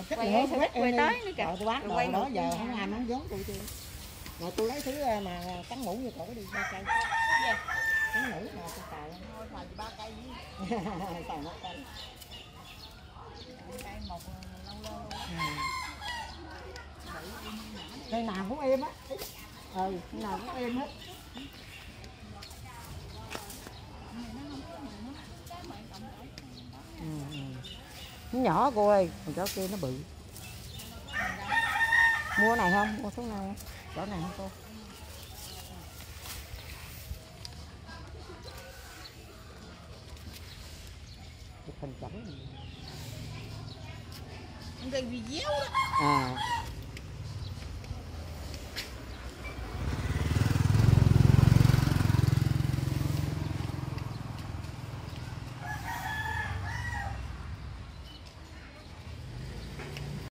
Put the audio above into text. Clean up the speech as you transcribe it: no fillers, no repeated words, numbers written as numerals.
quay nữa sẽ quay tới nữa kìa. rồi tôi bán đồ đó giờ không ai muốn vốn tôi chưa. Mà tôi lấy thứ mà cắn ngủ như cổ đi 3 cây. Cắn ngủ mà tôi xài thôi xài 3 cây đi. Xài 1 cây. Cây một lâu lâu. Cây nào cũng êm á. Cây nào cũng êm hết. Nó nhỏ cô ơi, còn chỗ kia nó bự. Mua này không? Mua số này. Chỗ này không cô? Chụp hình chấm. Cây video đó. À.